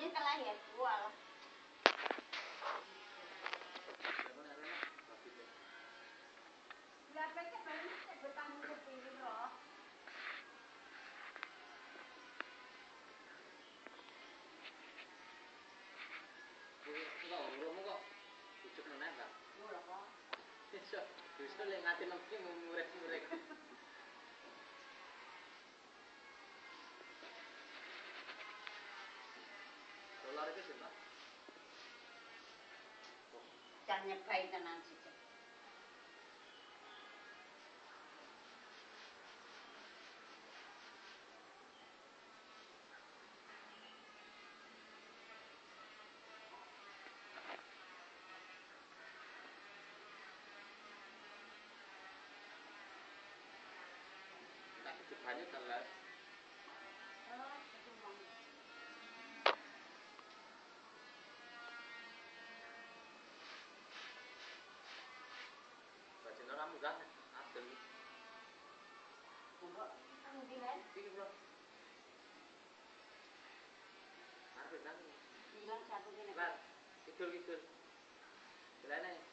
telah ya jual. Lah peke bali betang kepingin roh. Enggak, urungmu kok ujuk meneh, Mbak. Ora kok. Justru lek ngati nemki murek-murek. Dolar itu sih, Mbak. Jan nyebai tenan sih. Tak banyak telas. Oh, itu mong. Bajine ora munggah, adem. Enggak, kan dilen. Iki lho. Arep nang. Bilang satu gini. Lah, kidul-kidul. Belane